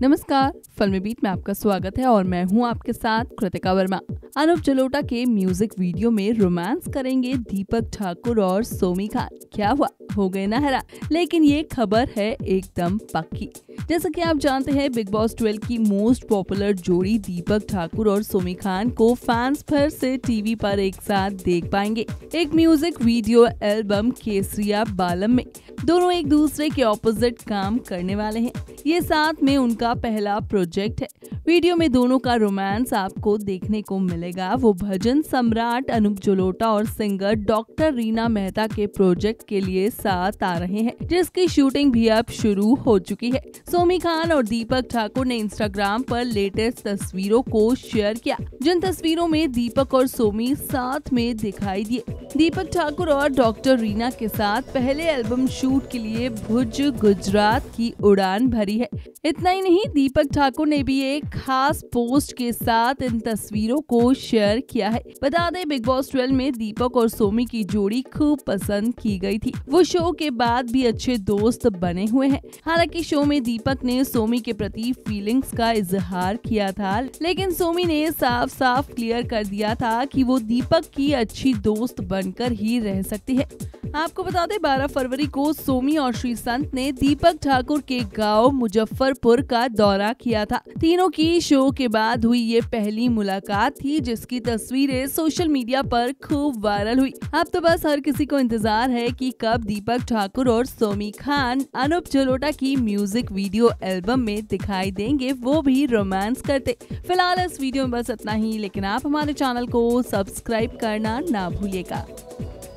नमस्कार, फिल्मी बीट में आपका स्वागत है और मैं हूं आपके साथ कृतिका वर्मा। अनूप जलोटा के म्यूजिक वीडियो में रोमांस करेंगे दीपक ठाकुर और सोमी खान। क्या हुआ, हो गए ना हैरान? लेकिन ये खबर है एकदम पक्की। जैसा कि आप जानते हैं, बिग बॉस 12 की मोस्ट पॉपुलर जोड़ी दीपक ठाकुर और सोमी खान को फैंस फिर से टीवी पर एक साथ देख पाएंगे। एक म्यूजिक वीडियो एल्बम केसरिया बालम में दोनों एक दूसरे के ऑपोजिट काम करने वाले हैं। ये साथ में उनका पहला प्रोजेक्ट है। वीडियो में दोनों का रोमांस आपको देखने को मिलेगा। वो भजन सम्राट अनूप जलोटा और सिंगर डॉक्टर रीना मेहता के प्रोजेक्ट के लिए साथ आ रहे हैं, जिसकी शूटिंग भी अब शुरू हो चुकी है। सोमी खान और दीपक ठाकुर ने इंस्टाग्राम पर लेटेस्ट तस्वीरों को शेयर किया, जिन तस्वीरों में दीपक और सोमी साथ में दिखाई दिए। दीपक ठाकुर और डॉक्टर रीना के साथ पहले एल्बम शूट के लिए भुज गुजरात की उड़ान भरी है। इतना ही नहीं, दीपक ठाकुर ने भी एक खास पोस्ट के साथ इन तस्वीरों को शेयर किया है। बता दें, बिग बॉस 12 में दीपक और सोमी की जोड़ी खूब पसंद की गई थी। वो शो के बाद भी अच्छे दोस्त बने हुए हैं। हालांकि शो में दीपक ने सोमी के प्रति फीलिंग्स का इजहार किया था, लेकिन सोमी ने साफ साफ क्लियर कर दिया था कि वो दीपक की अच्छी दोस्त बनकर ही रह सकती है। आपको बता दें, 12 फरवरी को सोमी और श्री संत ने दीपक ठाकुर के गांव मुजफ्फरपुर का दौरा किया था। तीनों की शो के बाद हुई ये पहली मुलाकात थी, जिसकी तस्वीरें सोशल मीडिया पर खूब वायरल हुई। अब तो बस हर किसी को इंतजार है कि कब दीपक ठाकुर और सोमी खान अनूप जलोटा की म्यूजिक वीडियो एल्बम में दिखाई देंगे, वो भी रोमांस करते। फिलहाल इस वीडियो में बस इतना ही, लेकिन आप हमारे चैनल को सब्सक्राइब करना ना भूलिएगा।